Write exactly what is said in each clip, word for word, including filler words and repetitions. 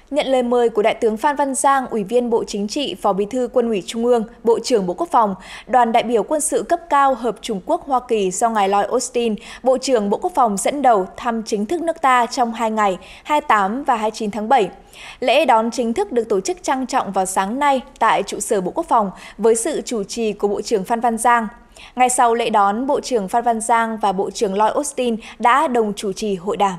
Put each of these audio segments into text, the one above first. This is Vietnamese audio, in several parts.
Nhận lời mời của Đại tướng Phan Văn Giang, Ủy viên Bộ Chính trị, Phó Bí thư Quân ủy Trung ương, Bộ trưởng Bộ Quốc phòng, đoàn đại biểu quân sự cấp cao Hợp Chủng Quốc Hoa Kỳ do ngài Lloyd Austin, Bộ trưởng Bộ Quốc phòng dẫn đầu thăm chính thức nước ta trong hai ngày hai mươi tám và hai mươi chín tháng bảy. Lễ đón chính thức được tổ chức trang trọng vào sáng nay tại trụ sở Bộ Quốc phòng với sự chủ trì của Bộ trưởng Phan Văn Giang. Ngay sau lễ đón, Bộ trưởng Phan Văn Giang và Bộ trưởng Lloyd Austin đã đồng chủ trì hội đàm.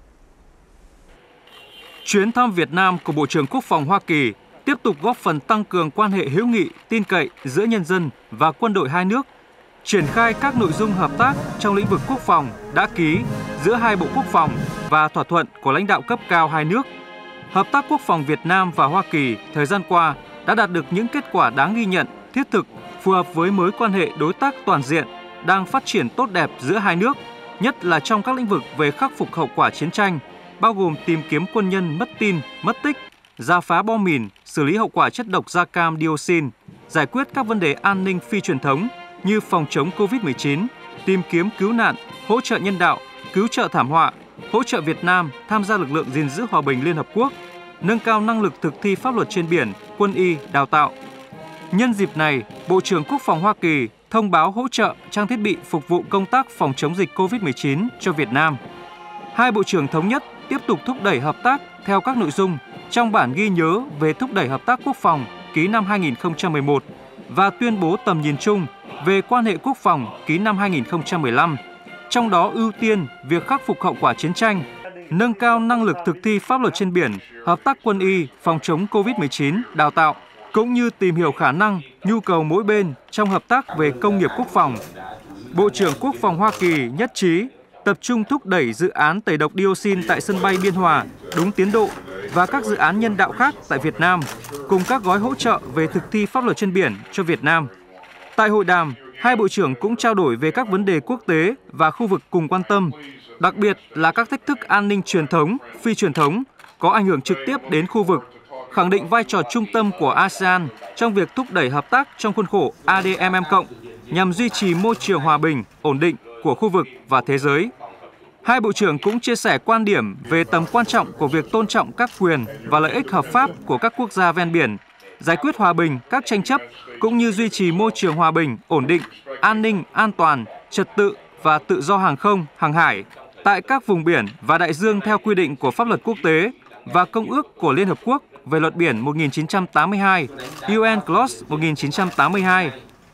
Chuyến thăm Việt Nam của Bộ trưởng Quốc phòng Hoa Kỳ tiếp tục góp phần tăng cường quan hệ hữu nghị, tin cậy giữa nhân dân và quân đội hai nước, triển khai các nội dung hợp tác trong lĩnh vực quốc phòng đã ký giữa hai Bộ Quốc phòng và thỏa thuận của lãnh đạo cấp cao hai nước. Hợp tác quốc phòng Việt Nam và Hoa Kỳ thời gian qua đã đạt được những kết quả đáng ghi nhận, thiết thực, phù hợp với mối quan hệ đối tác toàn diện đang phát triển tốt đẹp giữa hai nước, nhất là trong các lĩnh vực về khắc phục hậu quả chiến tranh, bao gồm tìm kiếm quân nhân mất tin, mất tích, rà phá bom mìn, xử lý hậu quả chất độc da cam dioxin, giải quyết các vấn đề an ninh phi truyền thống như phòng chống covid mười chín, tìm kiếm cứu nạn, hỗ trợ nhân đạo, cứu trợ thảm họa, hỗ trợ Việt Nam tham gia lực lượng gìn giữ hòa bình Liên Hợp Quốc, nâng cao năng lực thực thi pháp luật trên biển, quân y, đào tạo. Nhân dịp này, Bộ trưởng Quốc phòng Hoa Kỳ thông báo hỗ trợ trang thiết bị phục vụ công tác phòng chống dịch covid mười chín cho Việt Nam. Hai bộ trưởng thống nhất tiếp tục thúc đẩy hợp tác theo các nội dung trong bản ghi nhớ về thúc đẩy hợp tác quốc phòng ký năm hai nghìn không trăm mười một và tuyên bố tầm nhìn chung về quan hệ quốc phòng ký năm hai nghìn không trăm mười lăm, trong đó ưu tiên việc khắc phục hậu quả chiến tranh, nâng cao năng lực thực thi pháp luật trên biển, hợp tác quân y, phòng chống covid mười chín, đào tạo, cũng như tìm hiểu khả năng, nhu cầu mỗi bên trong hợp tác về công nghiệp quốc phòng. Bộ trưởng Quốc phòng Hoa Kỳ nhất trí tập trung thúc đẩy dự án tẩy độc dioxin tại sân bay Biên Hòa đúng tiến độ và các dự án nhân đạo khác tại Việt Nam, cùng các gói hỗ trợ về thực thi pháp luật trên biển cho Việt Nam. Tại hội đàm, hai bộ trưởng cũng trao đổi về các vấn đề quốc tế và khu vực cùng quan tâm, đặc biệt là các thách thức an ninh truyền thống, phi truyền thống có ảnh hưởng trực tiếp đến khu vực, khẳng định vai trò trung tâm của a sê an trong việc thúc đẩy hợp tác trong khuôn khổ a đê em em cộng nhằm duy trì môi trường hòa bình, ổn định của khu vực và thế giới. Hai bộ trưởng cũng chia sẻ quan điểm về tầm quan trọng của việc tôn trọng các quyền và lợi ích hợp pháp của các quốc gia ven biển, giải quyết hòa bình các tranh chấp cũng như duy trì môi trường hòa bình, ổn định, an ninh, an toàn, trật tự và tự do hàng không, hàng hải tại các vùng biển và đại dương theo quy định của pháp luật quốc tế và Công ước của Liên Hợp Quốc về luật biển một nghìn chín trăm tám mươi hai, u en Clause một nghìn chín trăm tám mươi hai.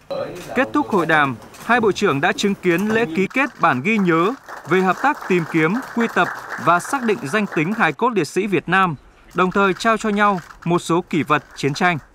Kết thúc hội đàm, hai bộ trưởng đã chứng kiến lễ ký kết bản ghi nhớ về hợp tác tìm kiếm, quy tập và xác định danh tính hài cốt liệt sĩ Việt Nam, đồng thời trao cho nhau một số kỷ vật chiến tranh.